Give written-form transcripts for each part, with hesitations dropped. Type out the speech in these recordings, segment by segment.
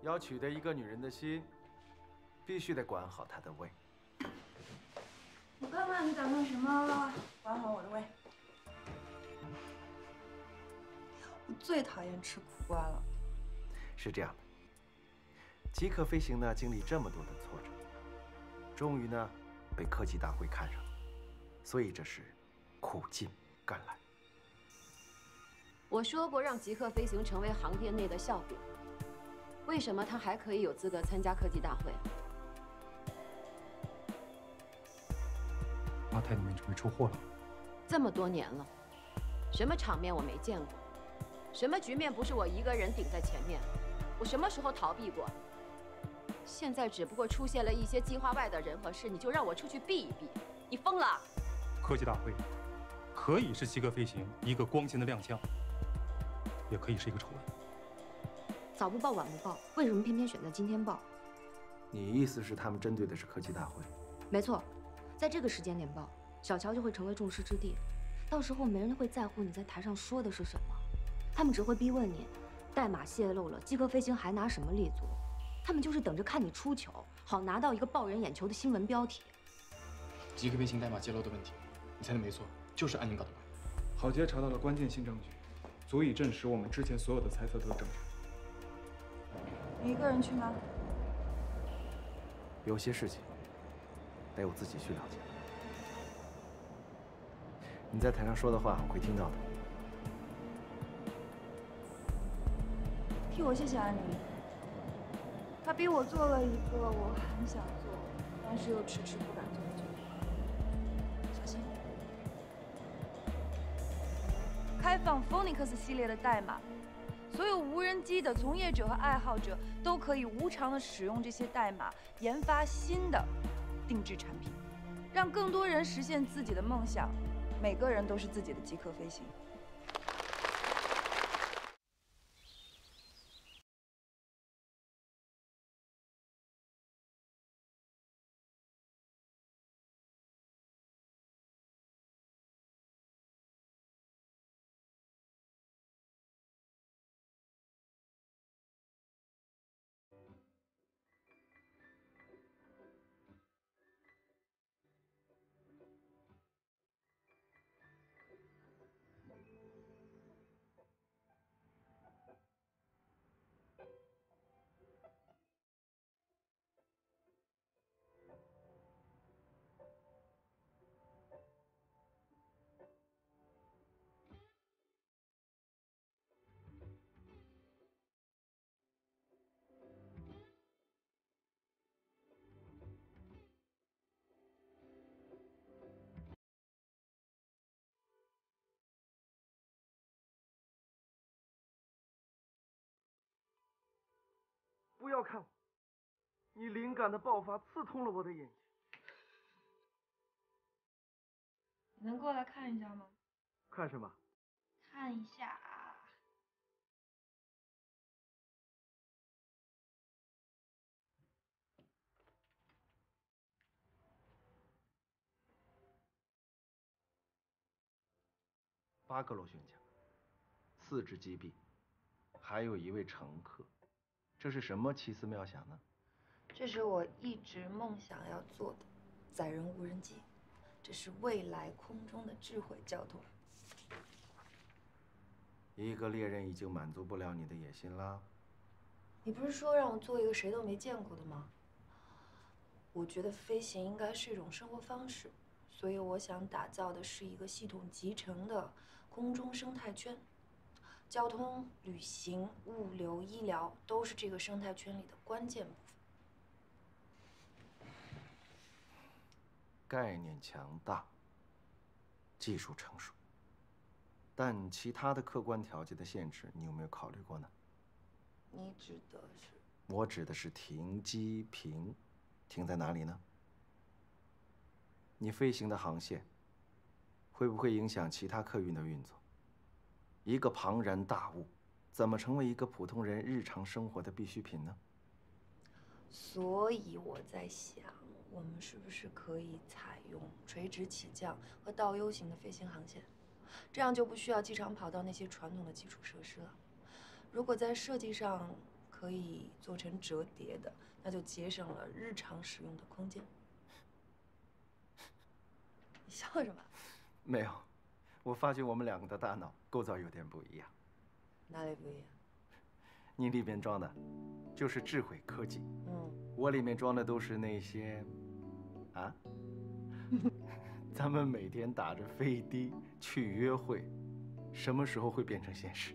要取得一个女人的心，必须得管好她的胃。 我看看你打算什么？管好我的胃。我最讨厌吃苦瓜了。 是这样的，极客飞行呢，经历这么多的挫折，终于呢被科技大会看上了，所以这是苦尽甘来。 我说过让极客飞行成为行业内的笑柄，为什么他还可以有资格参加科技大会？ 阿泰，你们准备出货了？ 这么多年了，什么场面我没见过？什么局面不是我一个人顶在前面？我什么时候逃避过？现在只不过出现了一些计划外的人和事，你就让我出去避一避？你疯了！ 科技大会可以是极客飞行一个光鲜的亮相，也可以是一个丑闻。 早不报晚不报，为什么偏偏选在今天报？ 你意思是他们针对的是科技大会？ 没错，在这个时间点报，小乔就会成为众矢之的，到时候没人会在乎你在台上说的是什么，他们只会逼问你，代码泄露了，极客飞行还拿什么立足？他们就是等着看你出糗，好拿到一个爆人眼球的新闻标题。 极客飞行代码泄露的问题，你猜的没错，就是安宁搞的怪。 郝杰查到了关键性证据，足以证实我们之前所有的猜测都是正确。 你一个人去吗？ 有些事情得我自己去了解。你在台上说的话，我会听到的。 替我谢谢安宁，她逼我做了一个我很想做，但是又迟迟不敢做的决定。小心。开放 Phoenix 系列的代码，所有无人机的从业者和爱好者都可以无偿的使用这些代码，研发新的定制产品，让更多人实现自己的梦想。每个人都是自己的极客飞行。 不要看我，你灵感的爆发刺痛了我的眼睛。 你能过来看一下吗？ 看什么？ 看一下啊。 8个螺旋桨，4只击毙，还有1位乘客，这是什么奇思妙想呢？ 这是我一直梦想要做的载人无人机，这是未来空中的智慧交通。 一个猎人已经满足不了你的野心啦。 你不是说让我做一个谁都没见过的吗？我觉得飞行应该是一种生活方式，所以我想打造的是一个系统集成的空中生态圈。交通、旅行、物流、医疗都是这个生态圈里的关键部分。 概念强大，技术成熟，但其他的客观条件的限制，你有没有考虑过呢？ 你指的是？ 我指的是停机坪，停在哪里呢？你飞行的航线会不会影响其他客运的运作？一个庞然大物，怎么成为一个普通人日常生活的必需品呢？ 所以我在想，我们是不是可以采用垂直起降和倒 U 型的飞行航线，这样就不需要机场跑道那些传统的基础设施了。如果在设计上可可以做成折叠的，那就节省了日常使用的空间。你笑什么？ 没有，我发觉我们两个的大脑构造有点不一样。 哪里不一样？ 你里面装的，就是智慧科技，我里面装的都是那些，啊，咱们每天打着飞的去约会，什么时候会变成现实？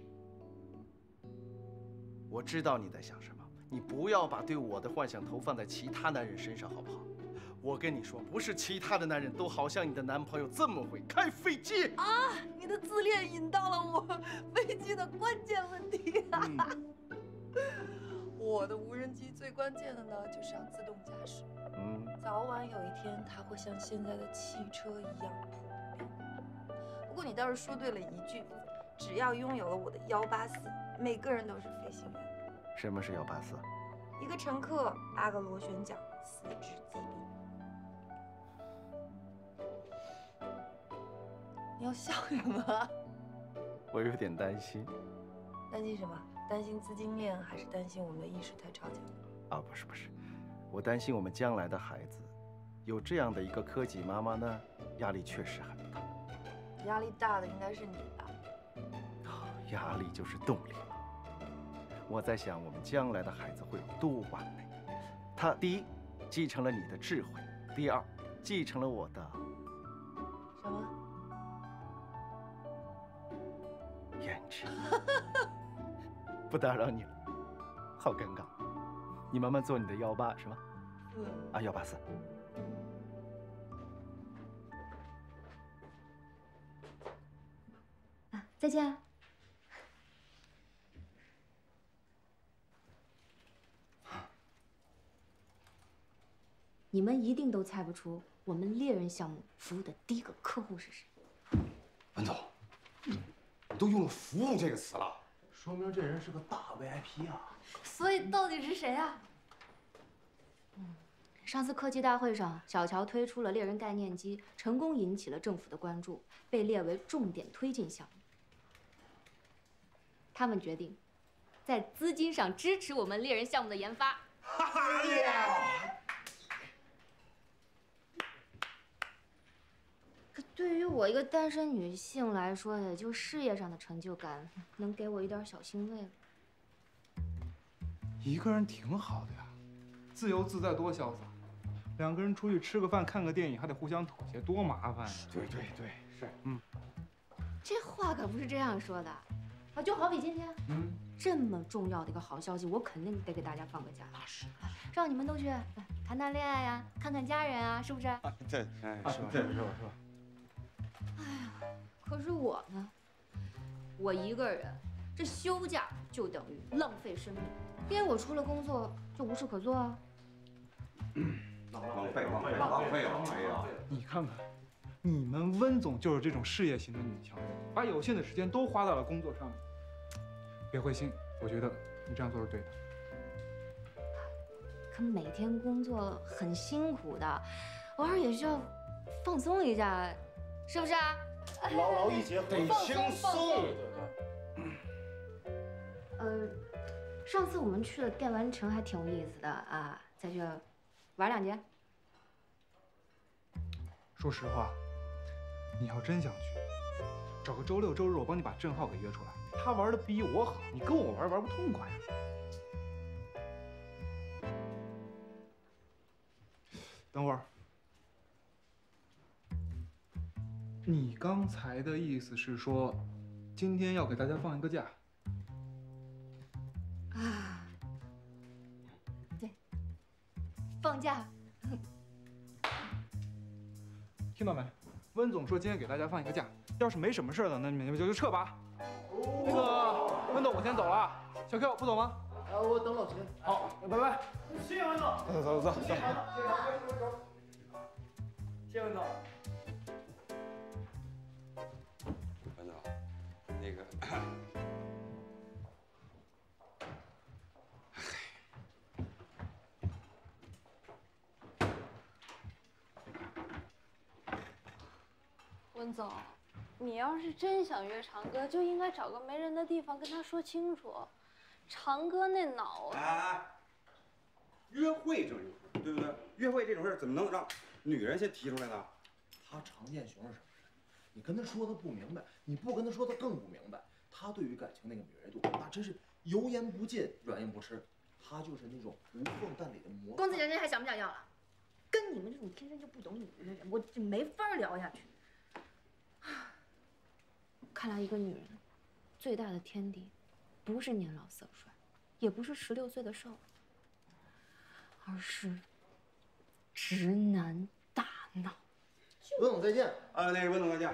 我知道你在想什么，你不要把对我的幻想投放在其他男人身上，好不好？我跟你说，不是其他的男人都好像你的男朋友这么会开飞机啊！你的自恋引到了我飞机的关键问题啊！我的无人机最关键的呢，就是要自动驾驶。早晚有一天，它会像现在的汽车一样普遍。不过你倒是说对了一句，只要拥有了我的184，每个人都是飞行员。 什么是184？ 一个乘客8个螺旋桨，4只机臂。你要笑什么？ 我有点担心。 担心什么？担心资金链，还是担心我们的意识太超前？ 啊，不是，我担心我们将来的孩子，有这样的一个科技妈妈呢，压力确实很大。 压力大的应该是你吧？ 压力就是动力嘛。我在想，我们将来的孩子会有多完美？他第一，继承了你的智慧；第二，继承了我的什么？ 颜值。不打扰你了，好尴尬。你慢慢做你的180是吗？啊，184。 啊，再见。你们一定都猜不出我们猎人项目服务的第一个客户是谁。 文总，你都用了“服务”这个词了，说明这人是个大 VIP 啊。 所以到底是谁啊？上次科技大会上，小乔推出了猎人概念机，成功引起了政府的关注，被列为重点推进项目。他们决定在资金上支持我们猎人项目的研发。 哎呀！ 可对于我一个单身女性来说，也就事业上的成就感，能给我一点小欣慰了。 一个人挺好的呀，自由自在多潇洒。两个人出去吃个饭、看个电影，还得互相妥协，多麻烦呀！ 对，是。 这话可不是这样说的啊！就好比今天，这么重要的一个好消息，我肯定得给大家放个假。 那是， 让你们都去谈谈恋爱呀，看看家人啊，是不是？ 对，是吧？ 哎呀，可是我呢，我一个人，这休假就等于浪费生命，因为我除了工作就无事可做啊。 浪费！哎呀， 你看看，你们温总就是这种事业型的女强人，把有限的时间都花到了工作上面。别灰心，我觉得你这样做是对的。 可每天工作很辛苦的，偶尔也需要放松一下，是不是啊？ 劳逸结合， 得轻松。 上次我们去了电玩城还挺有意思的啊，再去玩2节。 说实话，你要真想去，找个周六周日，我帮你把郑浩给约出来。他玩的比我好，你跟我玩不痛快呀。等会儿，你刚才的意思是说，今天要给大家放一个假？ 啊，对，放假。 听到没？温总说今天给大家放一个假，要是没什么事了，那你们就撤吧。那个温总，我先走了。小 Q 不走吗？ 我等老秦。 好，拜拜。 谢谢温总。 走。 谢谢温总。 文总，那个， 温总，你要是真想约长哥，就应该找个没人的地方跟他说清楚。 长哥那脑…… 哎，约会这种事，对不对？约会这种事怎么能让女人先提出来呢？ 他常见熊是什么人？你跟他说他不明白，你不跟他说他更不明白。他对于感情那个敏锐度，那真是油盐不进，软硬不吃。他就是那种无缝淡里的魔。 公子姐姐还想不想要了？跟你们这种天生就不懂女人的人，我就没法聊下去。看来一个女人最大的天敌，不是年老色衰，也不是16岁的少女，而是直男大脑。 温总再见。 那个温总再见。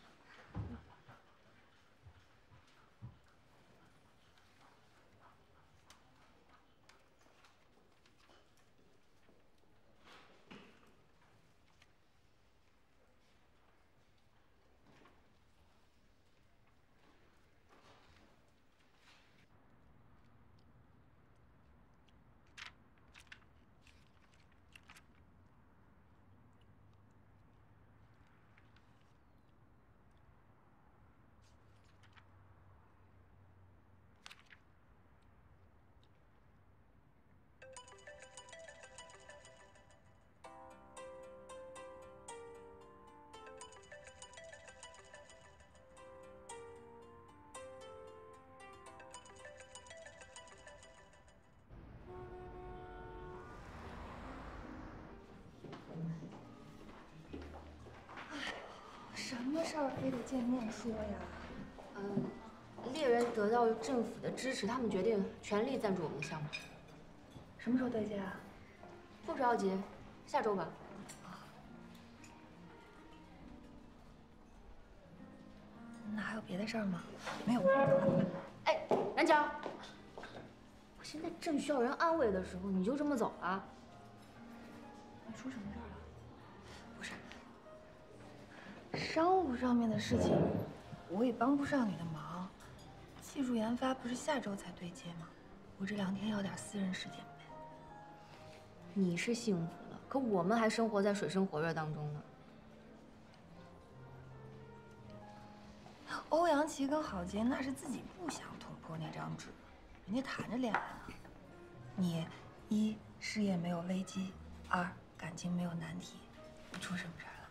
什么事儿非得见面说呀？ 猎人得到政府的支持，他们决定全力赞助我们的项目。 什么时候对接啊？ 不着急，下周吧。 那还有别的事儿吗？没有。 哎，南桥，我现在正需要人安慰的时候，你就这么走了？ 你出什么事儿了？不是，商务上面的事情，我也帮不上你的忙。技术研发不是下周才对接吗？我这2天要点私人时间呗。 你是幸福了，可我们还生活在水深火热当中呢。 欧阳琦跟郝杰那是自己不想捅破那张纸，人家谈着恋爱呢。你1事业没有危机，2感情没有难题，你出什么事儿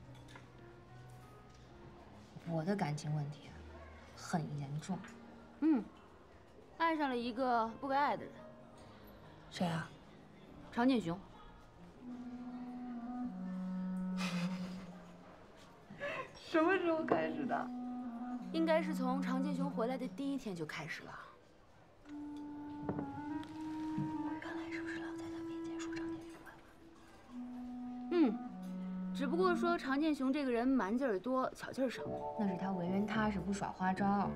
了？ 我的感情问题很严重。 爱上了一个不该爱的人。 谁啊？ 常建雄。 什么时候开始的？ 应该是从常建雄回来的第1天就开始了。 我原来是不是老在他面前说常建雄坏话？只不过说常建雄这个人蛮劲儿多，巧劲儿少。 那是他为人踏实，不耍花招。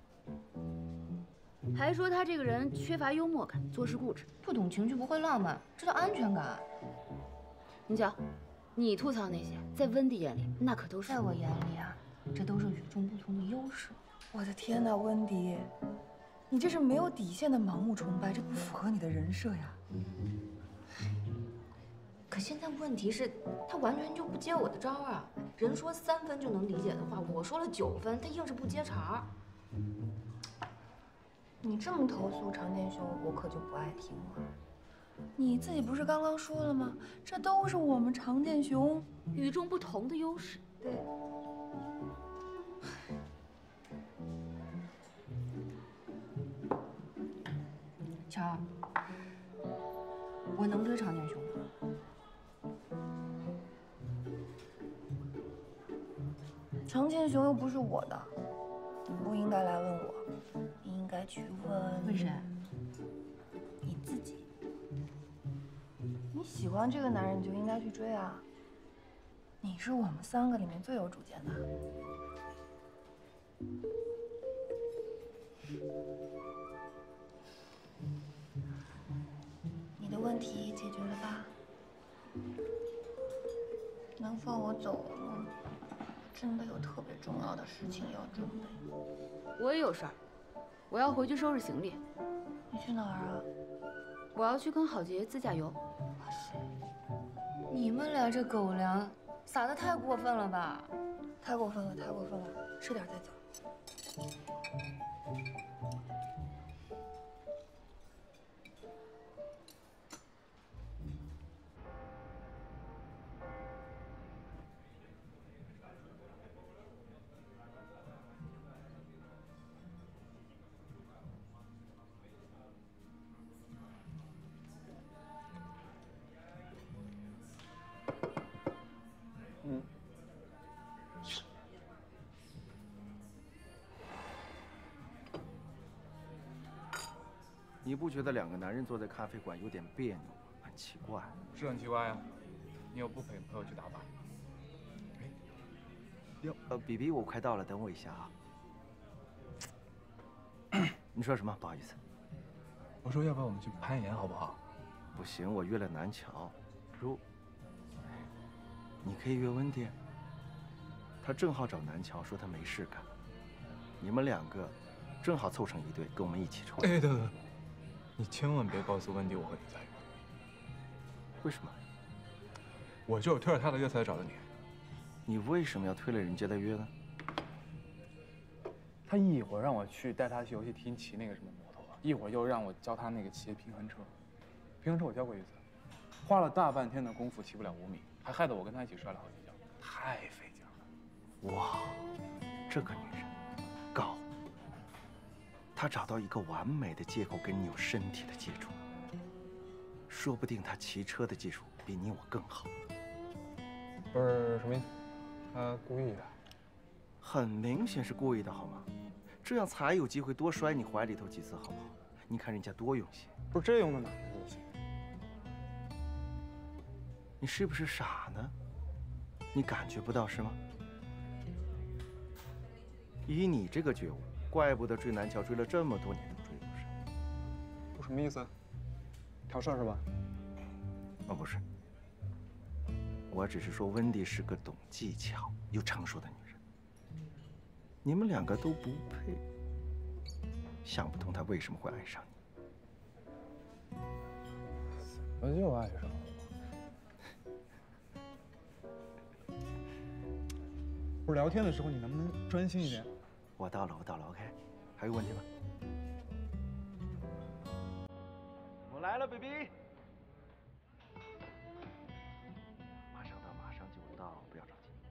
还说他这个人缺乏幽默感，做事固执， 不懂情趣，不会浪漫，这叫安全感。 你瞧，你吐槽那些，在温迪眼里那可都是…… 在我眼里啊，这都是与众不同的优势。 我的天哪，温迪，你这是没有底线的盲目崇拜，这不符合你的人设呀。 可现在问题是，他完全就不接我的招啊！人说3分就能理解的话，我说了9分，他硬是不接茬。 你这么投诉常建雄，我可就不爱听了。你自己不是刚刚说了吗？这都是我们常建雄与众不同的优势。 对。 乔儿，我能追常建雄吗？ 常建雄又不是我的，你不应该来问我，你应该去问谁？ 你自己。你喜欢这个男人，你就应该去追啊。你是我们3个里面最有主见的。你的问题解决了吧？能放我走了吗？真的有特别重要的事情要准备。 我也有事儿，我要回去收拾行李。 你去哪儿啊？ 我要去跟郝杰自驾游。 哇塞， 你们俩这狗粮撒得太过分了吧？ 太过分了，太过分了！吃点再走。 你不觉得两个男人坐在咖啡馆有点别扭吗？很奇怪。 是很奇怪呀。你有不陪朋友去打吧？ 比比，我快到了，等我一下啊。你说什么？不好意思。 我说要不要我们去攀岩，好不好？ 不行，我约了南桥。你可以约温迪。他正好找南桥，说他没事干。你们两个正好凑成一队，跟我们一起冲。 哎，等，你千万别告诉温迪我和你在一块。 为什么？ 我就是推着他的约才找的你。 你为什么要推了人家的约呢？ 他一会儿让我去带他去游戏厅骑那个什么摩托，一会儿又让我教他那个骑平衡车。平衡车我教过一次，花了大半天的功夫骑不了5米，还害得我跟他一起摔了好几跤，太费劲了。 哇，这个女人高，她找到一个完美的借口跟你有身体的接触，说不定她骑车的技术比你我更好。 不是什么意思？他故意的。 很明显是故意的，好吗？这样才有机会多摔你怀里头几次，好不好？你看人家多用心。 不是这用的哪来的东西？ 你是不是傻呢？你感觉不到是吗？以你这个觉悟，怪不得追南桥追了这么多年都追不上。 我什么意思？挑事儿是吧？ 哦，不是。我只是说温迪是个懂技巧又成熟的女人。你们两个都不配，想不通她为什么会爱上你。 我就爱上了。不是聊天的时候，你能不能专心一点？ 我到了，OK。还有问题吗？我来了 ，baby。马上到，马上就到，不要着急。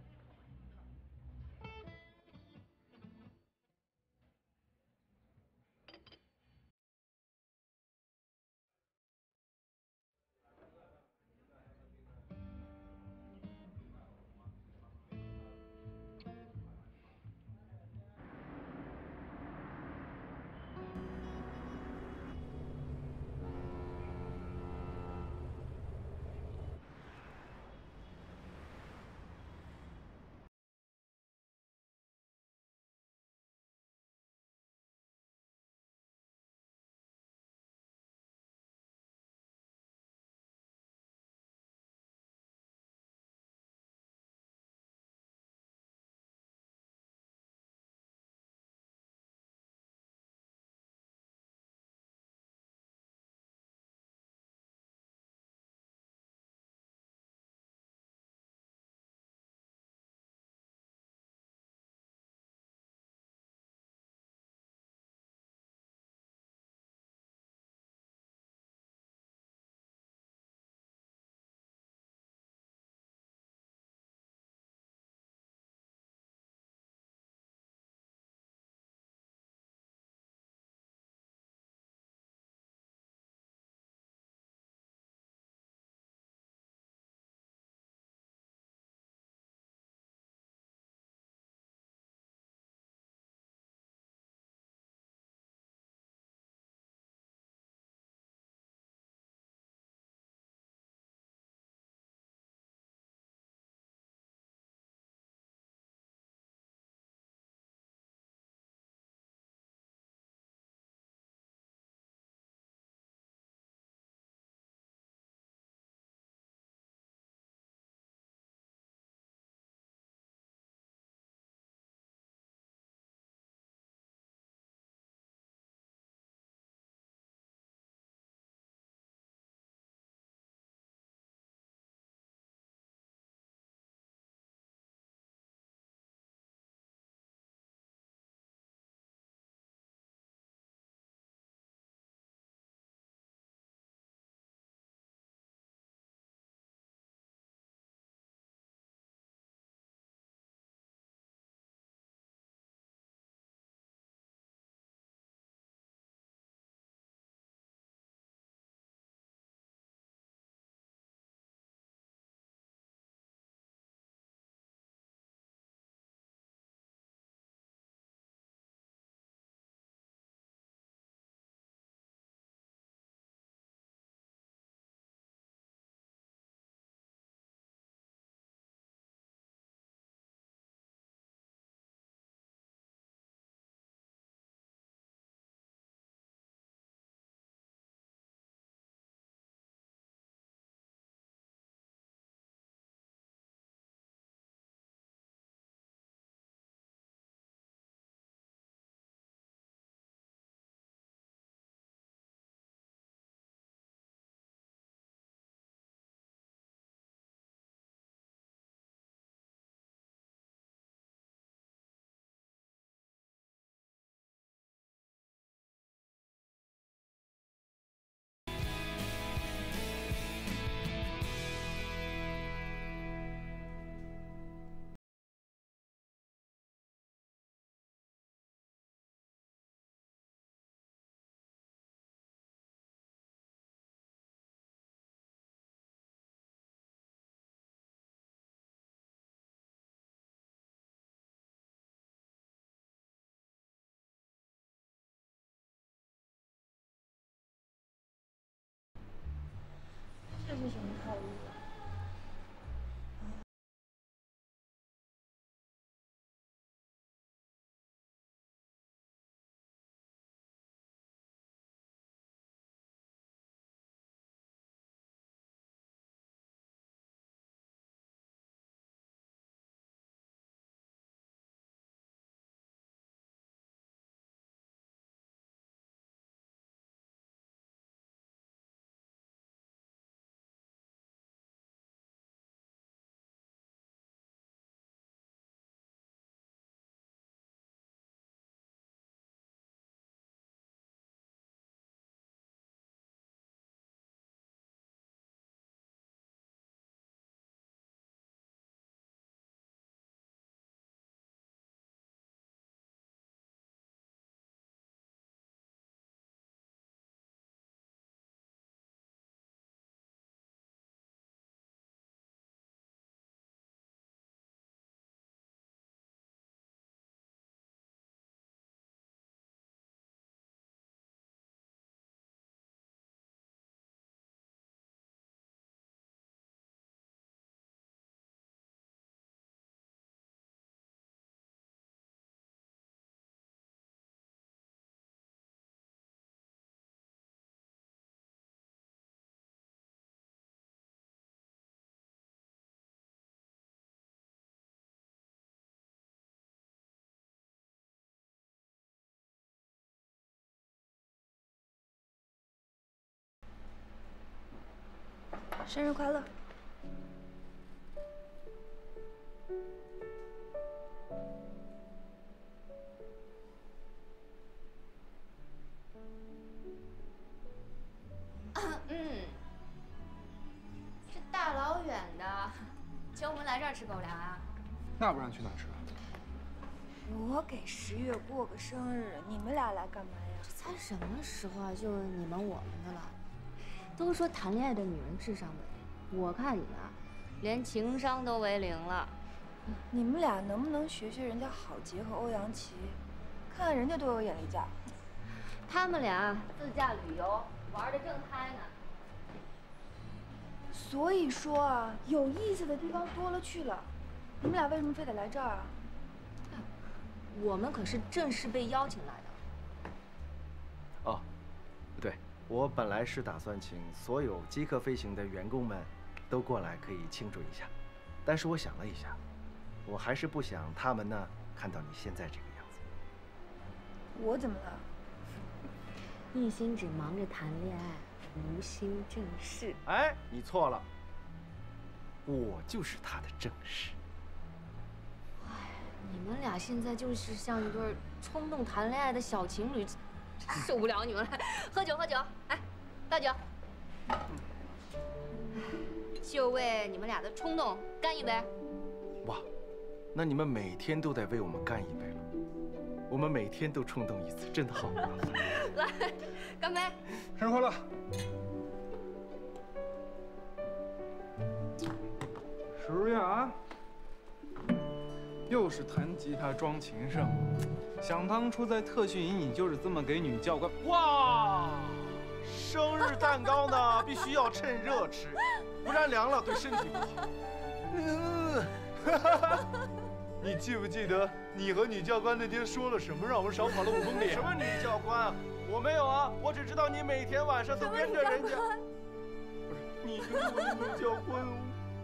是什么套路啊？生日快乐！ 这大老远的，请我们来这儿吃狗粮啊？ 那不然去哪吃？ 我给10月过个生日，你们俩来干嘛呀？ 这才什么时候啊，就你们我们的了。都说谈恋爱的女人智商为零，我看你们啊，连情商都为0了。 你们俩能不能学学人家郝杰和欧阳琦，看看人家多有眼力劲儿。 他们俩自驾旅游玩的正嗨呢。 所以说啊，有意思的地方多了去了。你们俩为什么非得来这儿啊？ 我们可是正式被邀请来的。 哦，对，我本来是打算请所有极客飞行的员工们都过来，可以庆祝一下。但是我想了一下，我还是不想他们呢看到你现在这个样子。 我怎么了？ 一心只忙着谈恋爱，无心正事。 哎，你错了，我就是他的正室。 你们俩现在就是像一对冲动谈恋爱的小情侣，受不了你们了！喝酒喝酒，哎，倒酒，就为你们俩的冲动干一杯。 哇，那你们每天都得为我们干一杯了。我们每天都冲动一次，真的好。 来，干杯！ 生日快乐！10月啊！又是弹吉他装情圣，想当初在特训营，你就是这么给女教官。 哇，生日蛋糕呢，必须要趁热吃，不然凉了对身体不好。 你记不记得你和女教官那天说了什么，让我们少跑了5公里？ 什么女教官啊？我没有啊，我只知道你每天晚上都跟着人家。 不是，你跟我的女教官哦。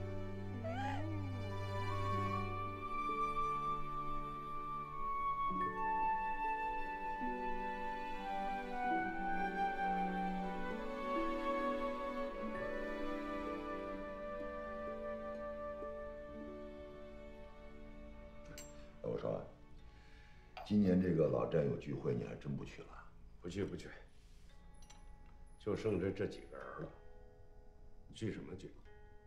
我说，今年这个老战友聚会你还真不去了？ 不去不去，就剩这几个人了。你去什么去？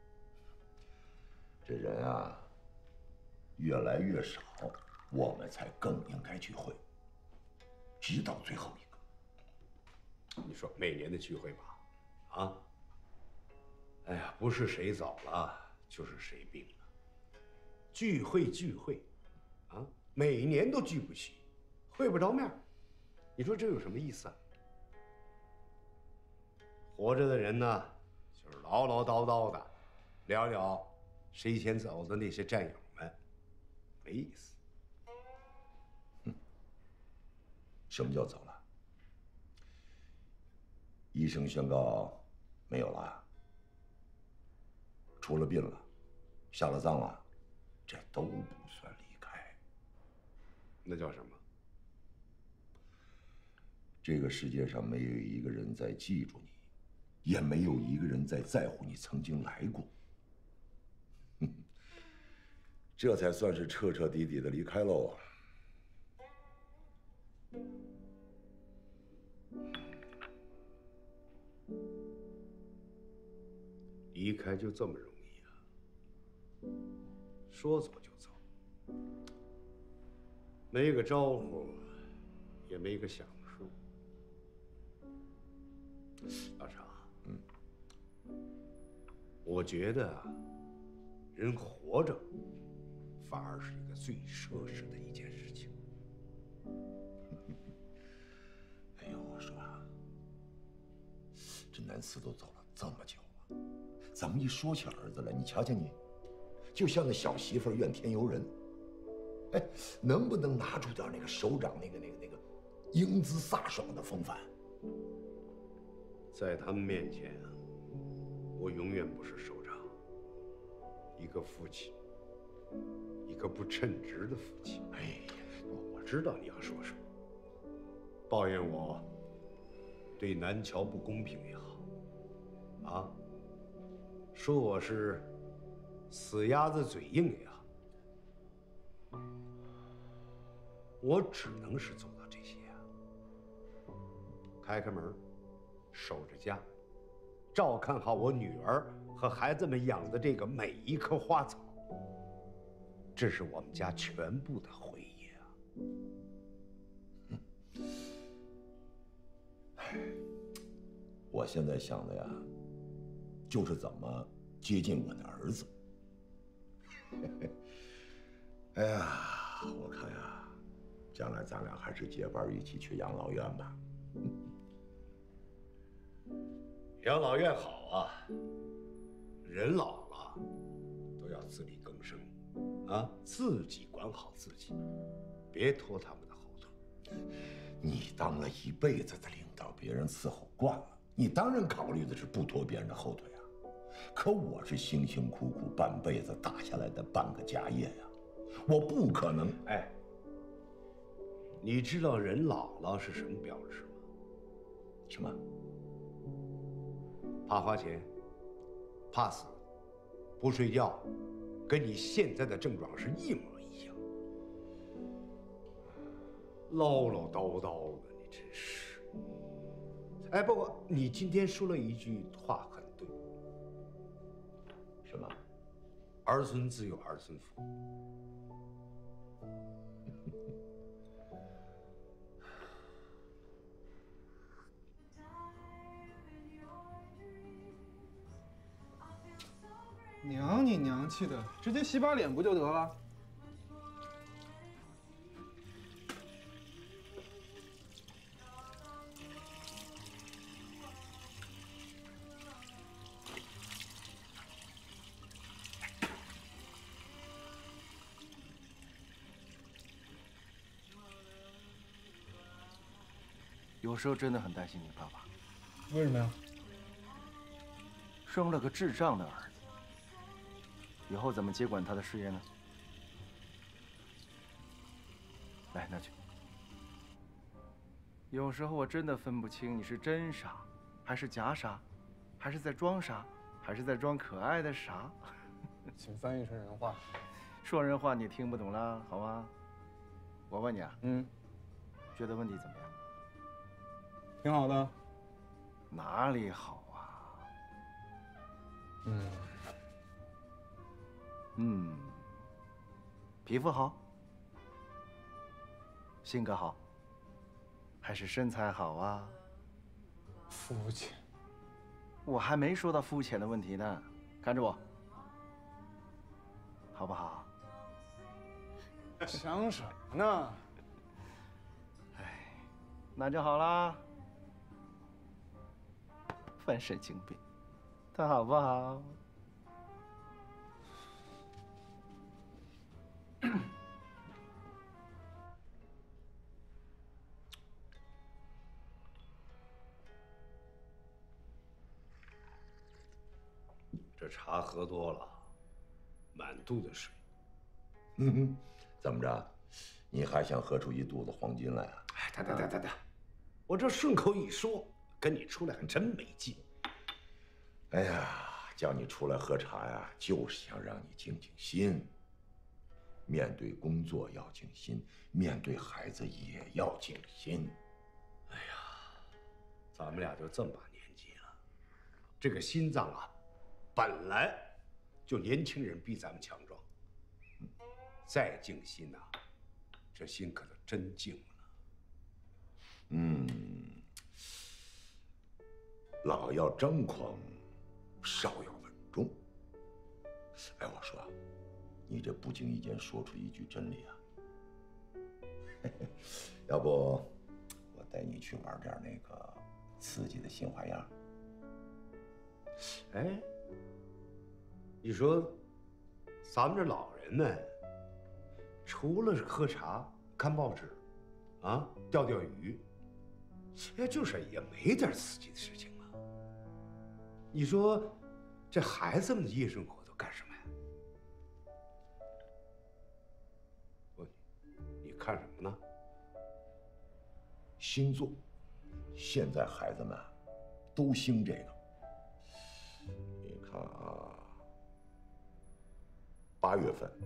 这人啊，越来越少，我们才更应该聚会，直到最后一个。 你说每年的聚会吧，啊？哎呀，不是谁早了，就是谁病了。聚会聚会。啊，每年都聚不齐，会不着面，你说这有什么意思啊？活着的人呢，就是唠唠叨叨的，聊聊谁先走的那些战友们，没意思。 什么叫走了？医生宣告没有了，出了殡了，下了葬了，这都不算离开。 那叫什么？ 这个世界上没有一个人在记住你，也没有一个人在在乎你曾经来过。这才算是彻彻底底的离开喽。 离开就这么容易啊？说走就走，没个招呼，也没个享受。老常，我觉得啊，人活着反而是一个最奢侈的一件事情。 哎呦，我说啊，这南四都走了这么久了，怎么一说起儿子来，你瞧瞧你，就像那小媳妇怨天尤人。哎，能不能拿出点那个首长那个英姿飒爽的风范？ 在他们面前啊，我永远不是首长，一个父亲，一个不称职的父亲。哎呀，我知道你要说什么，抱怨我对南桥不公平也好，啊，说我是死鸭子嘴硬也好，我只能是做到这些啊，开开门，守着家，照看好我女儿和孩子们养的这个每一棵花草，这是我们家全部的回忆啊。 我现在想的呀，就是怎么接近我的儿子。哎呀，我看呀，将来咱俩还是结伴一起去养老院吧。 养老院好啊，人老了都要自力更生啊，自己管好自己，别拖他们的后腿。 你当了一辈子的领导，别人伺候惯了，你当然考虑的是不拖别人的后腿啊。可我是辛辛苦苦半辈子打下来的半个家业呀，我不可能。 哎，你知道人老了是什么标志吗？ 什么？ 怕花钱，怕死，不睡觉，跟你现在的症状是一模一样。唠唠叨叨的，你真是。哎，不过你今天说了一句话很对。 什么？ 儿孙自有儿孙福。 娘你娘气的，直接洗把脸不就得了？ 有时候真的很担心你爸爸。 为什么呀？ 生了个智障的儿子，以后怎么接管他的事业呢？来，拿去。有时候我真的分不清你是真傻，还是假傻，还是在装傻，还是在装可爱的傻。 请翻译成人话。 说人话你听不懂了，好吗？我问你啊，觉得问题怎么样？ 挺好的。 哪里好啊？皮肤好，性格好，还是身材好啊？ 肤浅。 我还没说到肤浅的问题呢，看着我，好不好？ 想什么呢？ 哎，那就好啦。犯神经病， 他好不好？ 这茶喝多了，满肚子水。 怎么着？你还想喝出一肚子黄金来啊？ 哎，得，我这顺口一说，跟你出来还真没劲。 哎呀，叫你出来喝茶呀，就是想让你静静心。面对工作要静心，面对孩子也要静心。 哎呀，咱们俩就这么把年纪了，这个心脏啊，本来就年轻人比咱们强壮。再静心呐，这心可就真静了。 老要张狂，少要稳重。哎，我说，你这不经意间说出一句真理啊！要不，我带你去玩点那个刺激的新花样。 哎，你说，咱们这老人们，除了喝茶、看报纸，啊，钓钓鱼，哎，就是也没点刺激的事情啊。你说，这孩子们的夜生活都干什么呀？你看什么呢？ 星座，现在孩子们都兴这个。你看啊，8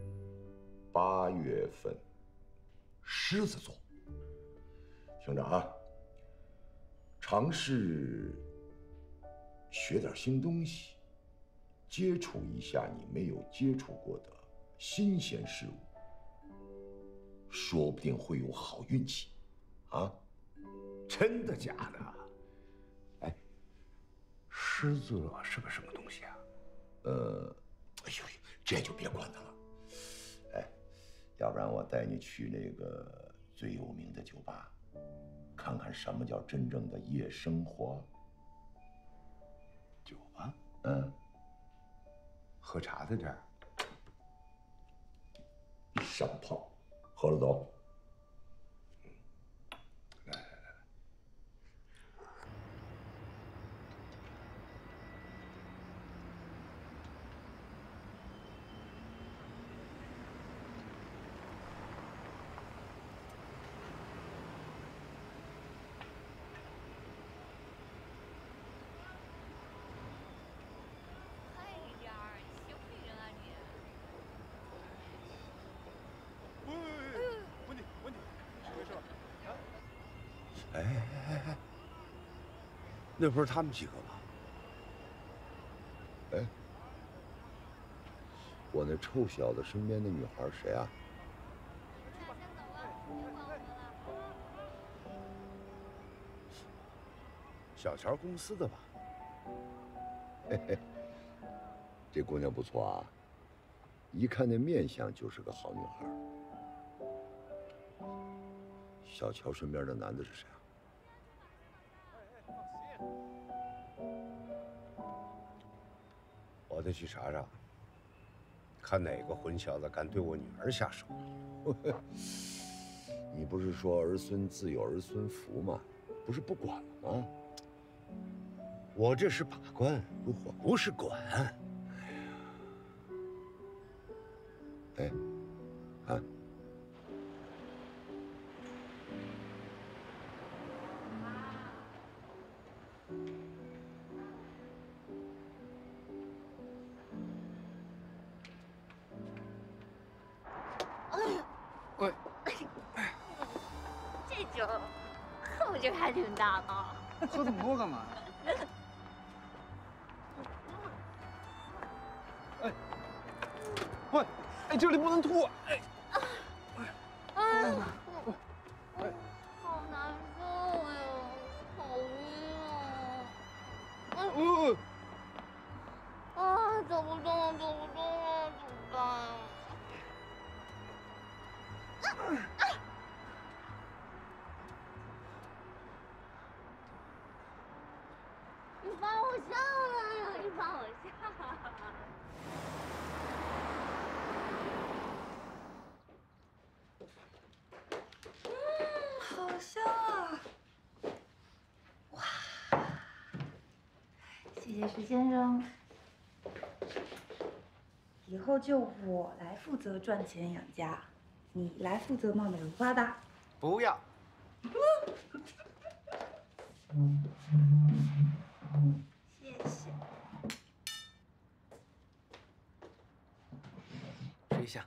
月份，狮子座，听着啊，尝试学点新东西，接触一下你没有接触过的新鲜事物，说不定会有好运气，啊？ 真的假的？哎，狮子座是个什么东西啊？ 哎呦，这就别管它了。哎，要不然我带你去那个最有名的酒吧，看看什么叫真正的夜生活。 酒吧？喝茶的这儿。 上炮，喝了走。 哎，那不是他们几个吗？ 哎，我那臭小子身边的女孩谁啊？ 小乔公司的吧？ 嘿嘿，这姑娘不错啊，一看那面相就是个好女孩。小乔身边的男的是谁啊？ 我得去查查，看哪个混小子敢对我女儿下手。 你不是说儿孙自有儿孙福吗？不是不管了吗？ 我这是把关，不是管。 哎，啊。 喂，这酒后劲还挺大的。 喝这么多干嘛呀？哎，喂，哎，这里不能吐！哎， 好难受呀，好晕啊！走不动了，怎么办呀？你放我下来呀！你帮我下。 好香啊！哇，谢谢石先生。以后就我来负责赚钱养家，你来负责貌美如花的。 不要。 谢谢。 试一下。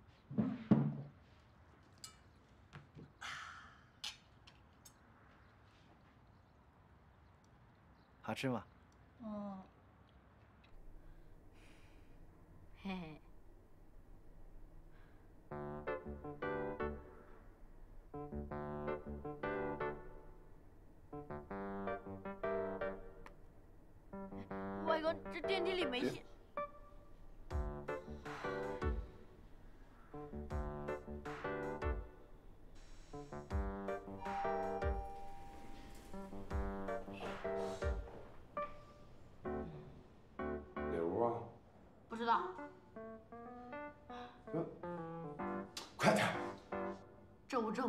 好吃吗？ 嗯。 嘿嘿。外公，这电梯里没戏。 哪屋啊？ 不知道。 快点！ 这屋。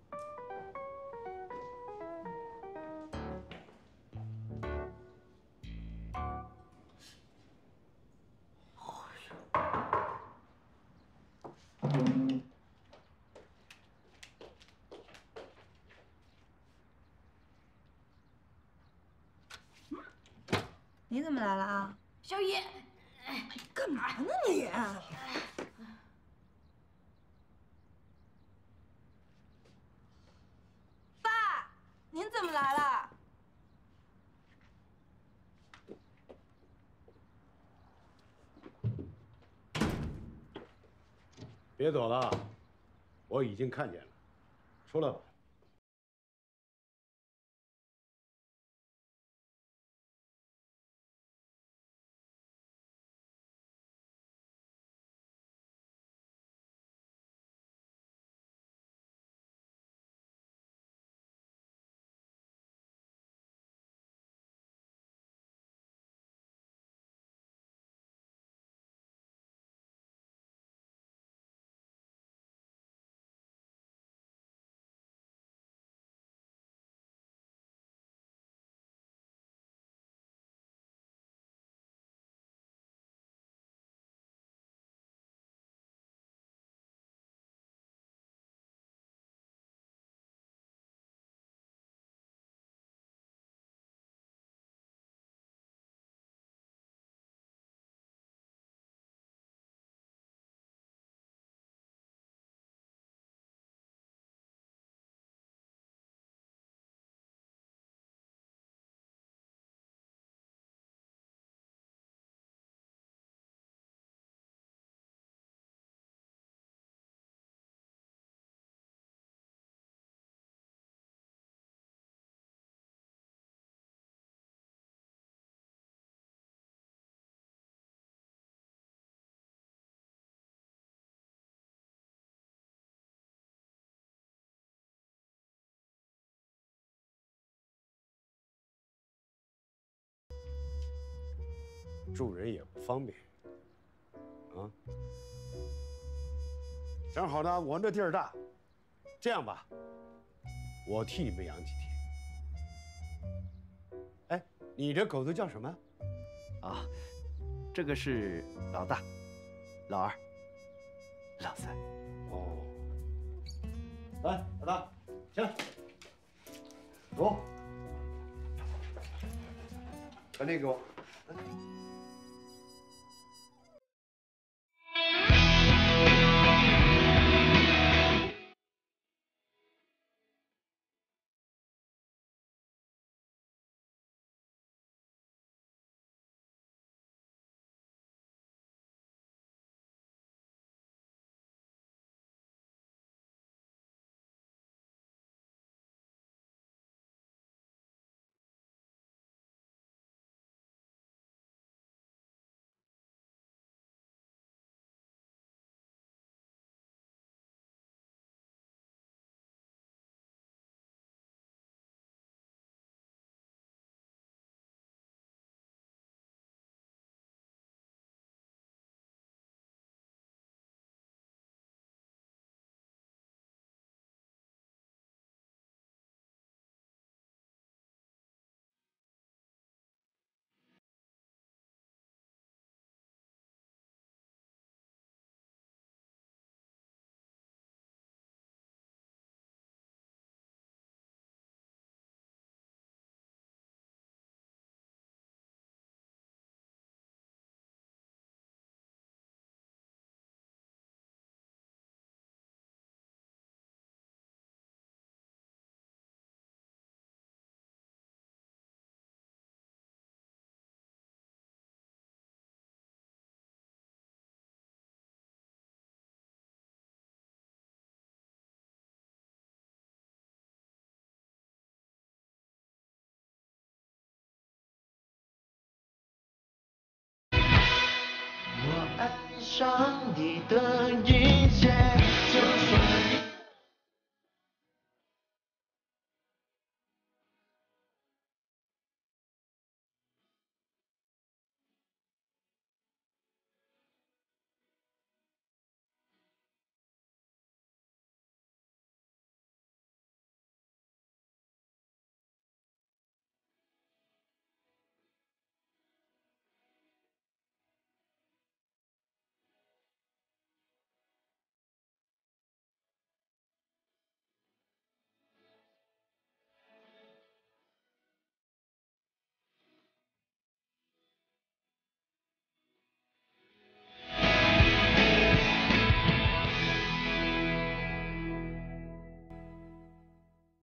你怎么来了啊？ 小野， 干嘛呢你？爸，您怎么来了？ 别走了，我已经看见了，出来吧。住人也不方便，啊。正好呢，我那地儿大，这样吧，我替你们养几天。哎，你这狗子叫什么？ 啊，这个是老大、老二、老三。 哦。来，老大，起来，走。把那个给我。来上你的一切。